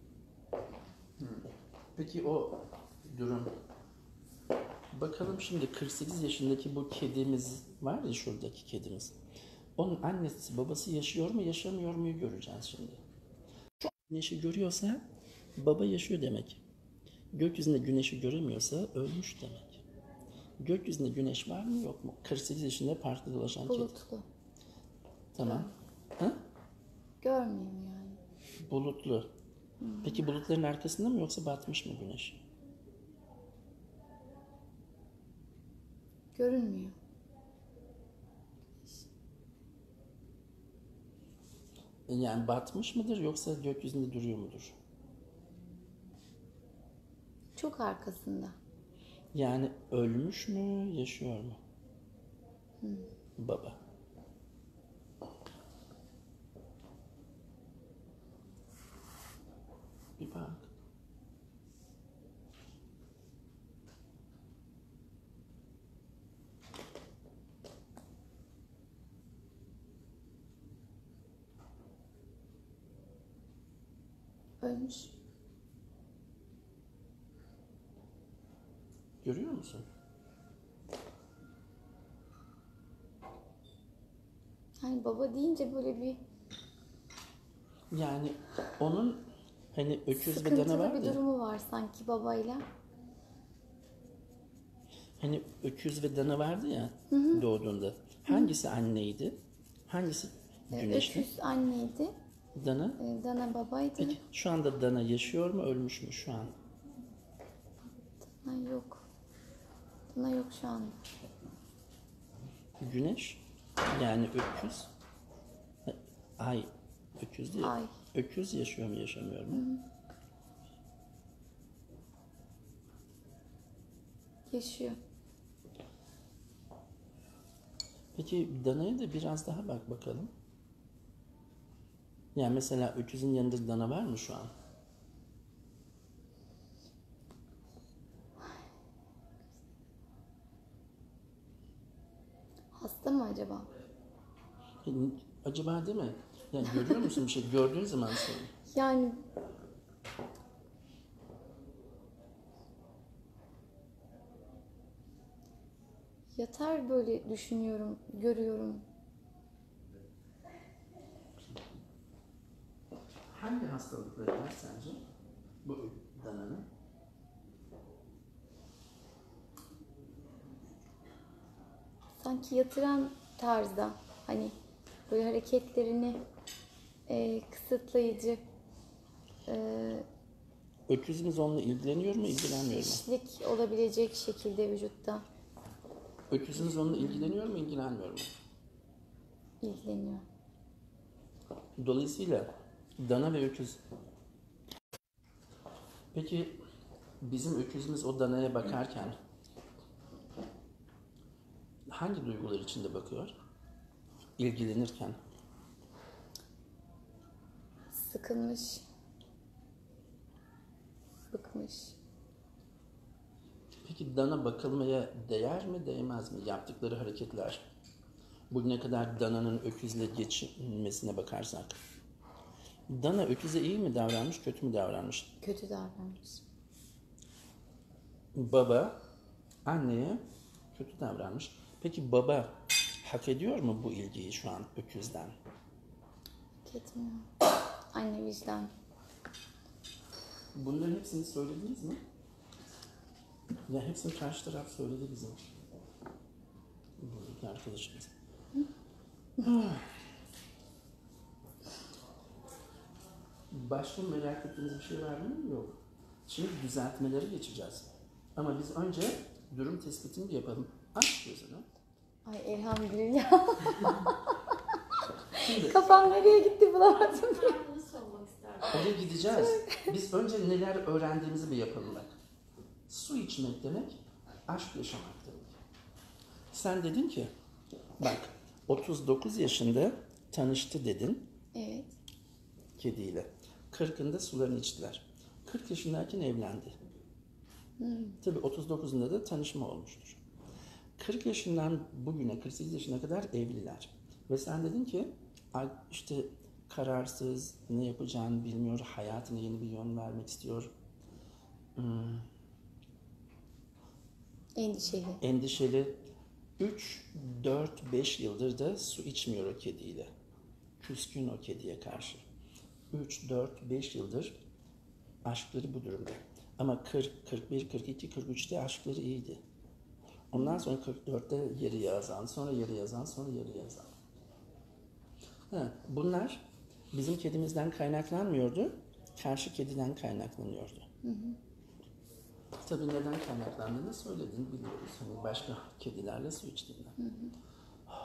Peki o durum, bakalım şimdi kırk sekiz yaşındaki bu kedimiz var ya, şuradaki kedimiz. Onun annesi babası yaşıyor mu yaşamıyor mu göreceğiz şimdi. Şu an güneşi görüyorsa baba yaşıyor demek. Gökyüzünde güneşi göremiyorsa ölmüş demek. Gökyüzünde güneş var mı yok mu? kırk sekiz yaşında parkta dolaşan kedi. Bulutlu. Tamam. Ha? Görmüyor yani. Bulutlu. Peki bulutların arkasında mı yoksa batmış mı güneş? Görünmüyor. Yani batmış mıdır yoksa gökyüzünde duruyor mudur? Çok arkasında. Yani ölmüş mü, yaşıyor mu? Baba. Bir bak. Ölmüş. Görüyor musun? Yani baba deyince böyle bir Yani onun hani öküz ve dana sıkıntılı var bir ya. durumu var sanki babayla. Hani öküz ve dana vardı ya doğduğunda. Hangisi anneydi? Hangisi Ee, güneşti? Öküz anneydi, Dana. e, dana babaydı. Peki şu anda dana yaşıyor mu, ölmüş mü şu an? Ha, yok. Dana yok şu anda. Güneş yani öküz. Ay öküz değil. Ay. Öküz yaşıyor mu, yaşamıyor mu? Yaşıyor. Peki danaya da biraz daha bak bakalım. Yani mesela öküzün yanında dana var mı şu an? mı acaba? E, Acaba değil mi? Yani görüyor musun bir şey? Gördüğün zaman söyle. Yani yatar böyle düşünüyorum, görüyorum. Hangi hastalıkları var sence bu dananın? Sanki yatıran tarzda, hani böyle hareketlerini e, kısıtlayıcı, e, Öküzümüz onunla ilgileniyor mu, ilgilenmiyor mu? şişlik olabilecek şekilde vücutta Öküzümüz onunla ilgileniyor mu, ilgilenmiyor mu? ilgileniyor. Dolayısıyla dana ve öküz. Peki bizim öküzümüz o danaya bakarken hangi duygular içinde bakıyor? İlgilenirken. Sıkılmış, bıkmış. Peki dana bakılmaya değer mi, değmez mi? Yaptıkları hareketler. Bugüne kadar dananın öküzle geçinmesine bakarsak. Dana öküze iyi mi davranmış, kötü mü davranmış? Kötü davranmış. Baba anneye kötü davranmış. Peki baba hak ediyor mu bu ilgiyi şu an öküzden? Hak etmiyor. Anne vicdan. Bunların hepsini söylediniz mi? Ya hepsini karşı taraf söyledi bizim. Buradaki arkadaşımız. Başka merak ettiğiniz bir şey var mı? Yok. Şimdi düzeltmeleri geçeceğiz. Ama biz önce durum tespitini bir yapalım. Aç gözünü. Ay elhamdülillah. Şimdi Kafam nereye gitti bulamadım. Ben bunu sormak isterdim. oraya gideceğiz. Biz önce neler öğrendiğimizi bir yapalım bak. Su içmek demek, aşk yaşamak demek. Sen dedin ki, bak otuz dokuz yaşında tanıştı dedin Evet. kediyle. kırkında sularını içtiler. kırk yaşındayken evlendi. Tabii otuz dokuzunda da tanışma olmuştur. kırk yaşından bugüne kırk sekiz yaşına kadar evliler. Ve sen dedin ki "Ay, işte kararsız, ne yapacağını bilmiyor, hayatına yeni bir yön vermek istiyor. Hmm, Endişeli. endişeli. üç, dört, beş yıldır da su içmiyor o kediyle. Küskün o kediye karşı. üç, dört, beş yıldır aşkları bu durumda. Ama kırk, kırk bir, kırk iki, kırk üçte aşkları iyiydi. Ondan sonra kırk dörtte yarı yazan, sonra yarı yazan, sonra yarı yazan. Ha, bunlar bizim kedimizden kaynaklanmıyordu, karşı kediden kaynaklanıyordu. Hı hı. Tabii neden kaynaklandığını söyledin, biliyoruz. Hani başka kedilerle su içtiğinden. Hı hı.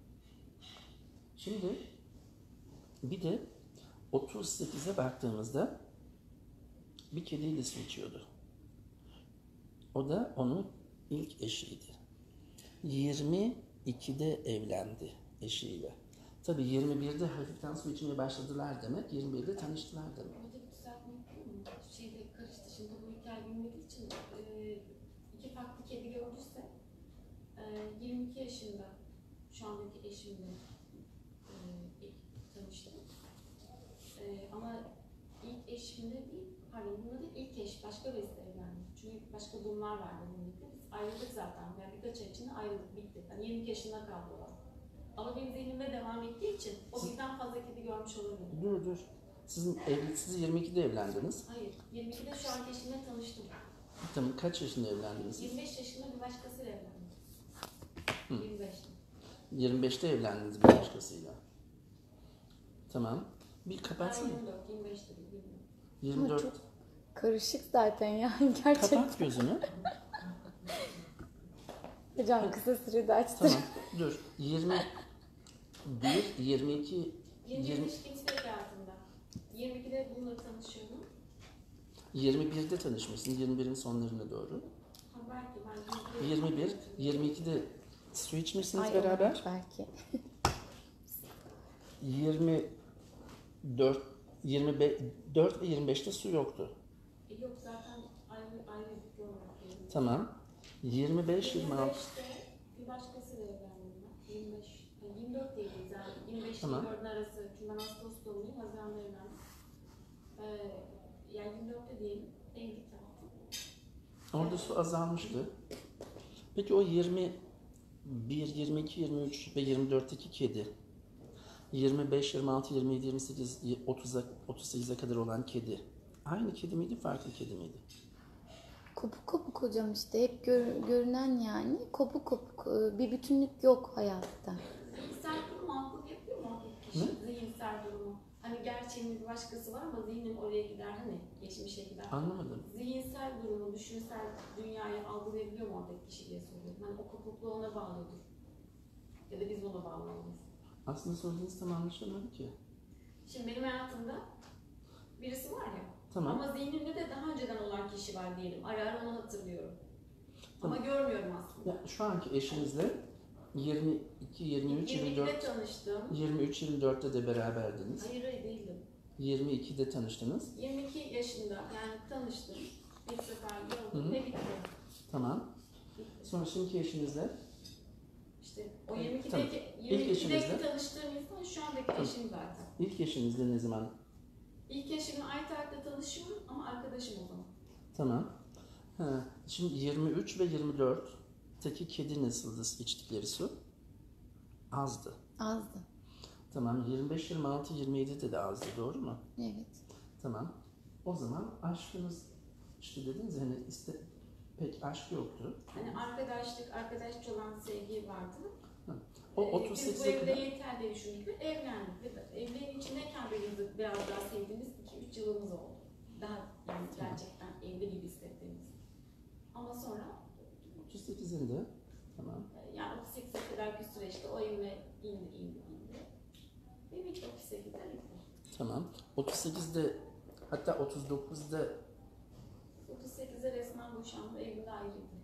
Şimdi bir de otuz sekize baktığımızda bir kediyle su içiyordu. O da onun ilk eşiydi. yirmi ikide evlendi eşiyle. Tabii yirmi birde hafiften su içmeye başladılar demek, yirmi birde tanıştılar demek. Orada bir düzeltme yapayım mı? Şeyde karıştı şimdi bu hikaye bilmediği için e, iki farklı kedi gördüyse e, yirmi iki yaşında şu andaki eşimle e, ilk tanıştım. E, ama ilk eşimle değil, pardon bunda değil ilk eş başka birisiyle evlendim. Çünkü başka durumlar vardı birlikte. Biz ayrıldık zaten. Yani birkaç ay içinde ayrıldık, bitti. Yani yirmi iki yaşında kaldı o. Ama benim zihnimde devam ettiği için o birden fazla kedi görmüş olabilir. Dur dur. Sizin evli, siz yirmi ikide evlendiniz. Hayır, yirmi ikide şu anki eşimle tanıştım. Tamam, kaç yaşında evlendiniz siz? yirmi beş yaşında bir başkasıyla evlendim. Hı. yirmi beşte. yirmi beşte evlendiniz bir başkasıyla. Tamam. Bir Ben kapatsana. yirmi dört, yirmi beşte değil, bilmiyorum. yirmi Ama dört. çok karışık zaten yani gerçekten. Kapat gözünü. Hocam kısa sürede açtım. Tamam. Dur. yirmi bir, yirmi iki, Yirmi yirmi, beş kimse yok hayatımda. yirmi ikide bununla tanışıyorum. yirmi birde tanışmışsın. yirmi birin sonlarına doğru. Ha belki ben yirmi bir, yirmi ikide su içmişsiniz Ay, beraber. evet, belki. yirmi dört, yirmi beş, dört ve yirmi beşte su yoktu. E, yok zaten ayrı ayrı bir olarak. Tamam. yirmi beş, yirmi altı. yirmi beşte bir başkasıyla evlendim ben. yirmi beş yirmi dört değiliz yani. yirmi beş Tamam. yirmi dörtün arası. Çünkü ben Ağustos doğumluyum. Haziran'da evlendim. Ee, yani yirmi dörtte diyelim. Evlilik yaptım. Orada su azalmıştı. Peki o yirmi bir, yirmi iki, yirmi üç ve yirmi dörtteki kedi, yirmi beş, yirmi altı, yirmi yedi, yirmi sekiz, otuza, otuz sekize kadar olan kedi aynı kedi miydi, farklı kedi miydi? Kopuk kopuk hocam işte hep gör- görünen yani kopuk kopuk e, bir bütünlük yok hayatta. Zihinsel durumu akıl yapıyor mu o kişi? Zihinsel durumu. Hani gerçeğinin bir başkası var ama zihnim oraya gider hani geçmişe gider. Anlamadım. Zihinsel durumu, düşünsel dünyayı algılayabiliyor mu oradaki kişi diye soruyorum. Hani o kopukluğu ona bağlıdır. Ya da biz ona bağlamalıyız. Aslında söylediğiniz tam anlaşılmadı ki. Şimdi benim hayatımda birisi var ya. Tamam. Ama zihnimde de daha önceden olan kişi var diyelim. Ara ara onu hatırlıyorum. Tamam. Ama görmüyorum aslında. Ya, şu anki eşinizle yirmi iki, yirmi üç, yirmi yirmi ikide dört, tanıştım. yirmi üç, yirmi dörtte de beraberdiniz. Hayır hayır değildim. yirmi ikide tanıştınız. yirmi iki yaşında yani tanıştım. Bir sefer Hı hı. gördüm ve bitti. Tamam. Bitti. Sonra şimdiki eşinizle İşte o yirmi ikideki, Tamam. İlk yirmi ikideki eşinizle? tanıştığım insan şu andaki Tamam. eşim zaten. ilk eşinizle ne zaman? İlk eşimle aynı tarihte tanışıyorum ama arkadaşım o zaman. Tamam. Ha, şimdi yirmi üç ve yirmi dörtteki kedi nasıldı içtikleri su? Azdı. Azdı. Tamam. yirmi beş, yirmi altı, yirmi yedide de azdı. Doğru mu? Evet. Tamam. O zaman aşkınız işte dediniz ya, hani iste, pek aşk yoktu. Hani arkadaşlık, arkadaşça olan sevgi vardı. O Ee, otuz Biz bu sekize evde kadar. yeter diye düşündük ve evlendik. Ve evliliğin içindeyken birbirimizi biraz daha sevdiğimiz iki üç yılımız oldu. Daha yani gerçekten evli gibi hissettiğimiz. Ama sonra otuz sekizinde. Tamam. e, yani otuz sekize kadarki süreçte o evime indi, indi, indi. Ve bitti otuz sekizde bitti. Tamam. otuz sekizde hatta otuz dokuzda otuz sekizde resmen boşandı, evimde ayrıydı.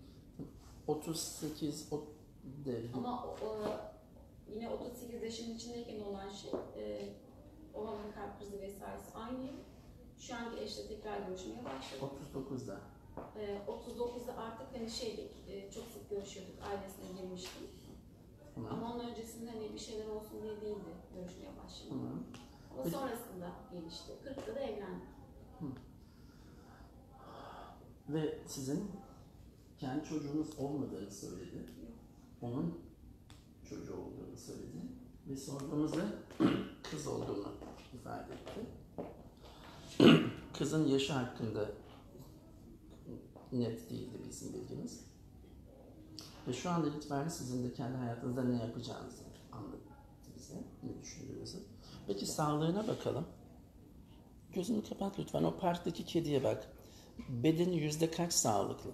otuz sekiz o, de, Ama o, o, yine otuz sekiz yaşının içindeyken olan şey, e, o anın kalp krizi vesairesi aynı. Şu anki eşle tekrar görüşmeye başladık. otuz dokuzda. E, otuz dokuzda artık hani şeydik, e, çok sık görüşüyorduk, ailesine girmiştim. Tamam. Ama onun öncesinde hani bir şeyler olsun diye değildi görüşmeye başladım. Tamam. Ama Peki. sonrasında gelişti. kırkta da evlendik. Ve sizin kendi çocuğunuz olmadığını söyledi. Onun çocuğu olduğunu söyledi. Ve sorduğumuzda kız olduğunu ifade etti. Kızın yaşı hakkında net değildi bizim bilgimiz. Ve şu anda itibariyle sizin de kendi hayatınızda ne yapacağınızı anlattı bize, ne düşündüğünüzü. Peki sağlığına bakalım. Gözünü kapat lütfen. O parktaki kediye bak. Bedeni yüzde kaç sağlıklı?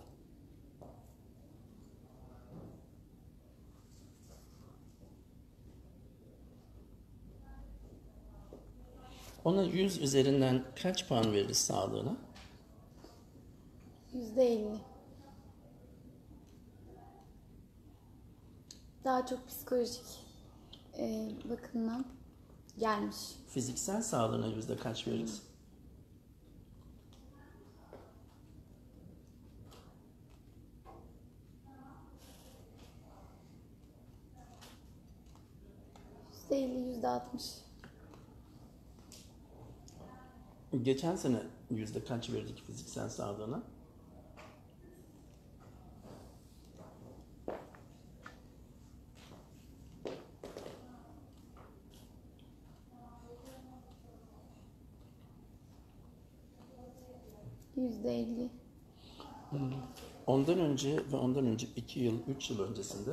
Ona yüz üzerinden kaç puan veririz sağlığına? Yüzde elli. Daha çok psikolojik e, bakımdan gelmiş. Fiziksel sağlığına yüzde kaç veririz? Yüzde elli, yüzde altmış. Geçen sene yüzde kaç verdik fiziksel sağlığına? Yüzde elli. Ondan önce ve ondan önce iki yıl, üç yıl öncesinde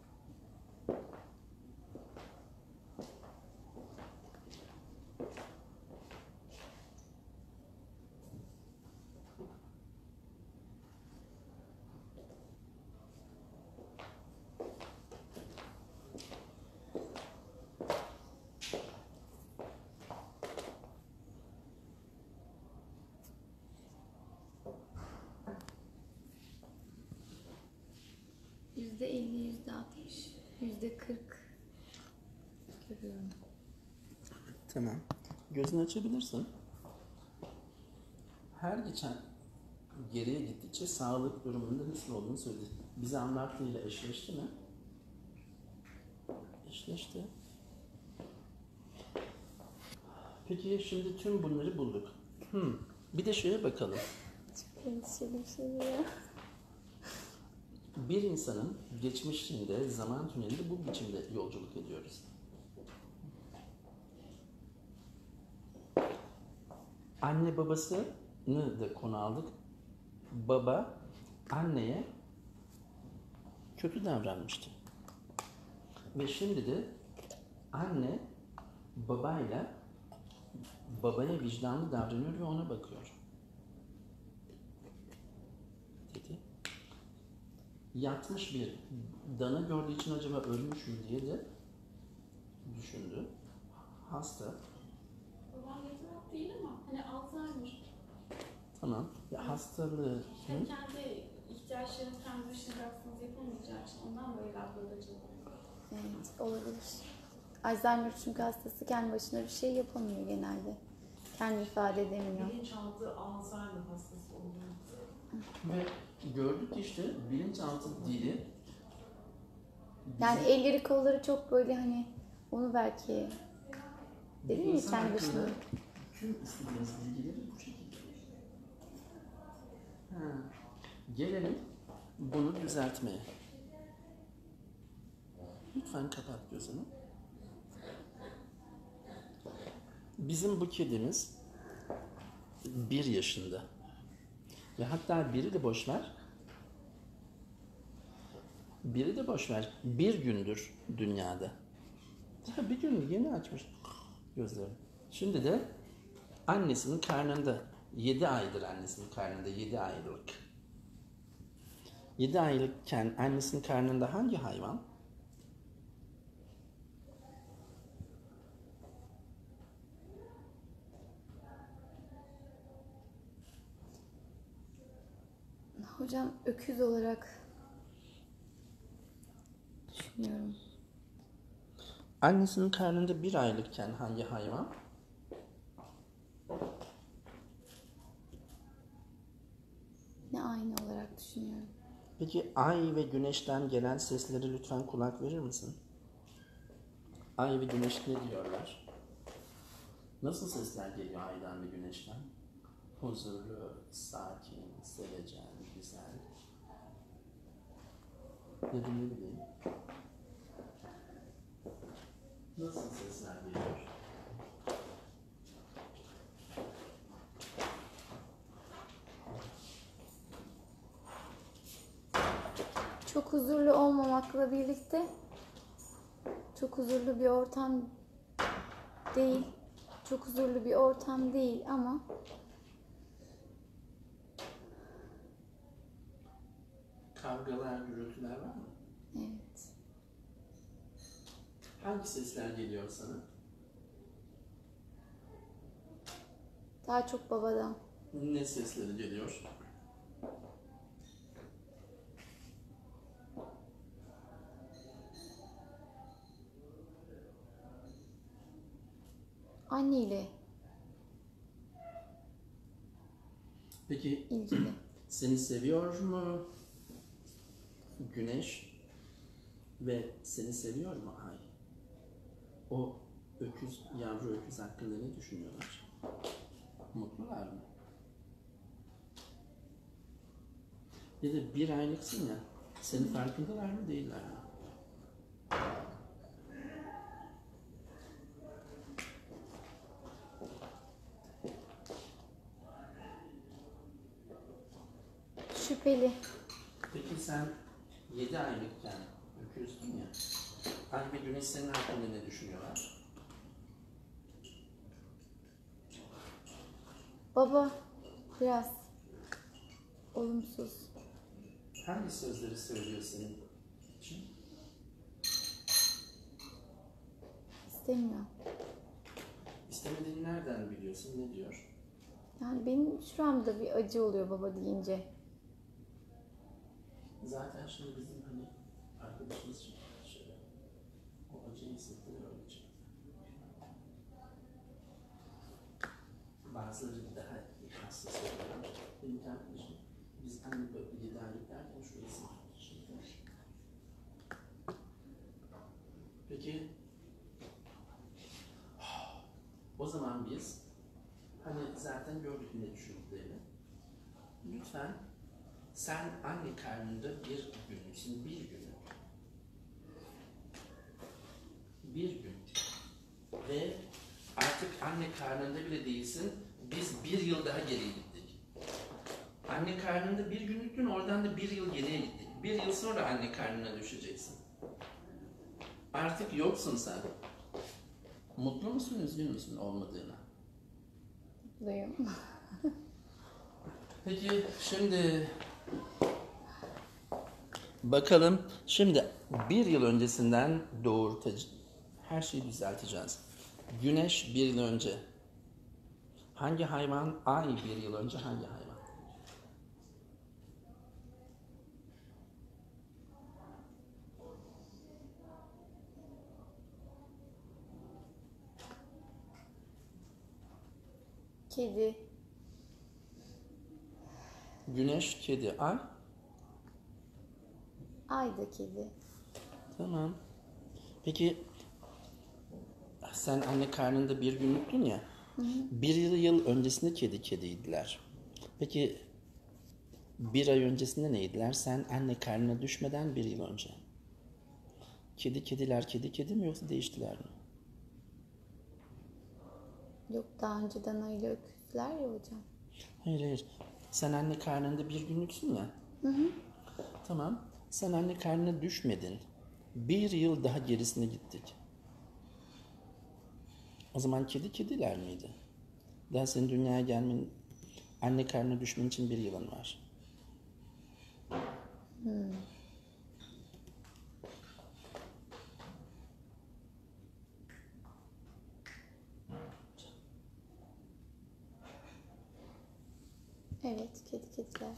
Yüzde elli, yüzde altmış, yüzde kırk görüyorum. tamam. Gözünü açabilirsin. Her geçen geriye gittikçe sağlık durumunda nasıl olduğunu söyledi. Bize anlattığıyla eşleşti mi? genişleşti. Peki şimdi tüm bunları bulduk. Hmm. Bir de şeye bakalım. Çok endişeli bir şey ya. Bir insanın geçmişinde, zaman tünelinde bu biçimde yolculuk ediyoruz. Anne babasını da konu aldık. Baba anneye kötü davranmıştı. Ve şimdi de anne babayla babaya vicdanlı davranıyor ve ona bakıyor. Dedi. Yatmış bir dana gördüğü için acaba ölmüş mü diye de düşündü. Hasta. Babam yetenek değil ama hani Alzheimer. Tamam. Ya hastalığı... Hem kendi ihtiyaçlarını kendi düşüneceksiniz yapamayacağı için ondan böyle lafları çalıyor. Evet, olabilir. Alzheimer çünkü hastası kendi başına bir şey yapamıyor genelde. Kendi ifade edemiyor. Bilinçaltı Alzheimer hastası oluyor. Ve gördük ki işte bilinçaltı dili Yani bizim elleri kolları çok böyle hani onu belki dedim ya insan kendi hakkında başına. tüm istediğimiz bilgileri bu şekilde. Ha. Gelelim bunu düzeltmeye. Lütfen kapat gözünü. Bizim bu kedimiz bir yaşında. Ve hatta biri de boş ver. Biri de boş ver. Bir gündür dünyada. Ya bir gün yeni açmış gözlerini. Şimdi de annesinin karnında. Yedi aydır annesinin karnında. Yedi aylık. Yedi aylıkken annesinin karnında hangi hayvan? Hocam öküz olarak düşünüyorum. Annesinin karnında bir aylıkken hangi hayvan? Ne aynı olarak düşünüyorum. Peki ay ve güneşten gelen seslere lütfen kulak verir misin? Ay ve güneş ne diyorlar? Nasıl sesler geliyor aydan ve güneşten? Huzurlu, sakin, sevecen, güzel. Ya da ne bileyim. Nasıl sesler geliyor? Çok huzurlu olmamakla birlikte çok huzurlu bir ortam değil. Çok huzurlu bir ortam değil ama Kavgalar, gürültüler var mı? evet. Hangi sesler geliyor sana? Daha çok babadan. Ne sesleri geliyor? Anneyle Peki ilgili. seni seviyor mu güneş ve seni seviyor mu ay? O öküz, yavru öküz hakkında ne düşünüyorlar? Mutlular mı? Ya da bir aylıksın ya, senin farkındalar mı değiller mi? Şüpheli. Peki sen yedi aylıkken öküzdün ya, ay ve güneş senin hakkında ne düşünüyorlar? Baba biraz olumsuz. Hangi sözleri söylüyor senin için? İstemiyor. İstemediğini nereden biliyorsun, ne diyor? Yani benim şuramda bir acı oluyor baba deyince. Zaten şimdi bizim hani arkadaşımız için şöyle o acıyı hissettiriyor olacak. Bazıları daha hassas oluyor. Benim arkadaşım biz hani böyle yedi aylık derken şurası şimdi. Peki zaman biz hani zaten gördük ne düşündüklerini. Lütfen sen anne karnında bir günlüksün, bir gün. Bir gün. Ve artık anne karnında bile değilsin, biz bir yıl daha geriye gittik. Anne karnında bir günlüktün, oradan da bir yıl geriye gittik. Bir yıl sonra anne karnına düşeceksin. Artık yoksun sen. Mutlu musun, üzgün müsün olmadığına? Mutluyum. Peki şimdi bakalım, şimdi bir yıl öncesinden doğurtacı her şeyi düzelteceğiz. Güneş bir yıl önce. Hangi hayvan? Ay bir yıl önce hangi hayvan? Kedi. Güneş, kedi, ay. Ay da kedi. Tamam. Peki sen anne karnında bir günlüktün ya. Hı hı. Bir yıl, yıl öncesinde kedi kediydiler. Peki bir ay öncesinde neydiler? Sen anne karnına düşmeden bir yıl önce. Kedi kediler kedi kedi mi yoksa değiştiler mi? Yok, daha önceden öyle öküzler ya hocam. Hayır hayır. Sen anne karnında bir günlüksün ya. Hı hı. Tamam. Sen anne karnına düşmedin. Bir yıl daha gerisine gittik. O zaman kedi kediler miydi? Daha senin dünyaya gelmen, anne karnına düşmen için bir yılın var. Hmm. Evet, kedi kediler.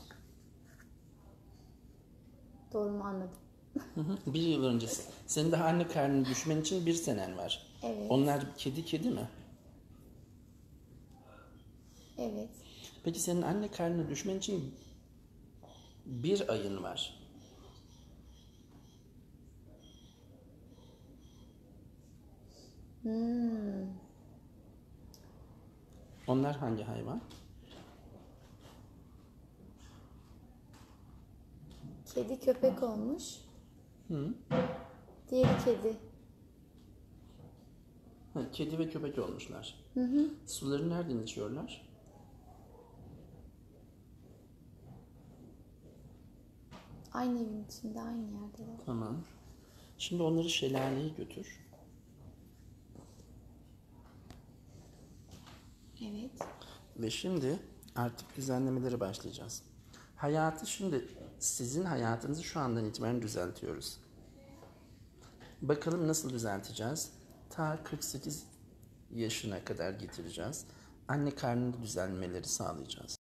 Doğru mu anladım? Hı hı, bir yıl öncesi. Senin daha anne karnına düşmen için bir senen var. Evet. Onlar kedi kedi mi? Evet. Peki senin anne karnına düşmen için bir ayın var. Hmm. Onlar hangi hayvan? Kedi köpek olmuş. Hı. Diğeri kedi. Ha, kedi ve köpek olmuşlar. Hı hı. Suları nereden içiyorlar? Aynı evin içinde, aynı yerdeler. Tamam. Şimdi onları şelaleye götür. Evet. Ve şimdi artık düzenlemelere başlayacağız. Hayatı şimdi, sizin hayatınızı şu andan itibaren düzeltiyoruz. Bakalım nasıl düzelteceğiz? Ta kırk sekiz yaşına kadar getireceğiz. Anne karnında düzelmeleri sağlayacağız.